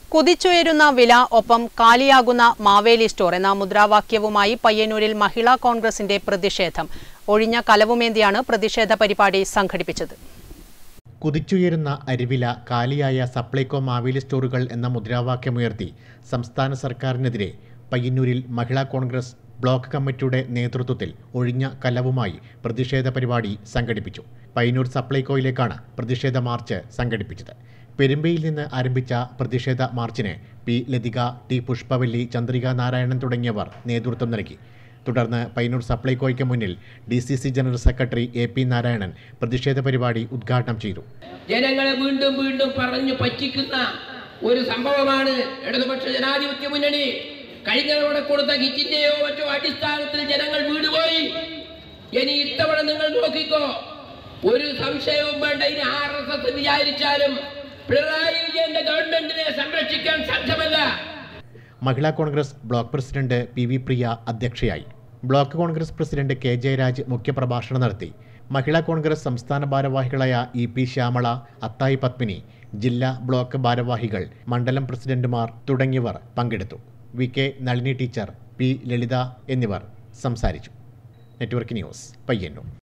കുതിച്ചുയരുന്ന വില ഒപ്പം കാലിയാകുന്ന മാവേലി സ്റ്റോർ എന്ന മുദ്രാവാക്യവുമായി പയ്യന്നൂരിൽ മഹിളാ കോൺഗ്രസിന്റെ പ്രതിഷേധം. ഒഴിഞ്ഞ കലവുമേന്തിയാണ് പ്രതിഷേധ പരിപാടി സംഘടിപ്പിച്ചത്. കുതിച്ചുയരുന്ന അരിവില, കാലിയായ സപ്ലൈകോ മാവേലി സ്റ്റോറുകൾ എന്ന മുദ്രാവാക്യമുയർത്തി സംസ്ഥാന സർക്കാരിനെതിരെ പയ്യന്നൂരിൽ മഹിളാ കോൺഗ്രസ് ബ്ലോക്ക് കമ്മിറ്റിയുടെ നേതൃത്വത്തിൽ ഒഴിഞ്ഞ കലവുമായി പ്രതിഷേധ പരിപാടി സംഘടിപ്പിച്ചു. പയ്യന്നൂർ സപ്ലൈകോയിലേക്കാണ് പ്രതിഷേധ മാർച്ച് സംഘടിപ്പിച്ചത്. പെരുമ്പയിൽ നിന്ന് ആരംഭിച്ച പ്രതിഷേധ മാർച്ചിന് പി ലതിക, ടി പുഷ്പവല്ലി, ചന്ദ്രിക നാരായണൻ തുടങ്ങിയവർ നേതൃത്വം നൽകി. തുടർന്ന് പയ്യന്നൂർ സപ്ലൈകോയ്ക്ക് മുന്നിൽ DCC general secretary AP Narayanan പ്രതിഷേധ പരിപാടി ഉദ്ഘാടനം ചെയ്തു. ജനങ്ങളെ വീണ്ടും വീണ്ടും പറഞ്ഞു പറ്റിക്കുന്ന ഒരു സംഭവമാണ് ഇടതുപക്ഷ ജനാധിപത്യ മുന്നണി. കഴിഞ്ഞ തവണ കൊടുത്ത കിറ്റിന്റെയോ മറ്റോ അടിസ്ഥാനത്തിൽ ജനങ്ങൾ വീടുപോയി. ഇനി ഇത്തവണ നിങ്ങൾ നോക്കിക്കോ, ഒരു സംശയവും വേണ്ട. ഇനി RSS വിചാരിച്ചാലും പിണറായി വിജയന്റെ ഗവൺമെന്റിനെ സംരക്ഷിക്കാൻ സാധ്യമല്ല. Mahila Congress block president PV Priya അധ്യക്ഷയായി. Block Congress president K Jayaraj മുഖ്യപ്രഭാഷണം നടത്തി. മഹിളാ കോൺഗ്രസ് സംസ്ഥാന ഭാരവാഹികളായ EP ശ്യാമള, അത്തായി പത്മിനി, ജില്ലാ ബ്ലോക്ക് ഭാരവാഹികൾ, മണ്ഡലം പ്രസിഡന്റുമാർ തുടങ്ങിയവർ പങ്കെടുത്തു. VK Nalini teacher, P Lalitha എന്നിവർ സംസാരിച്ചു. Network news, Payyanur.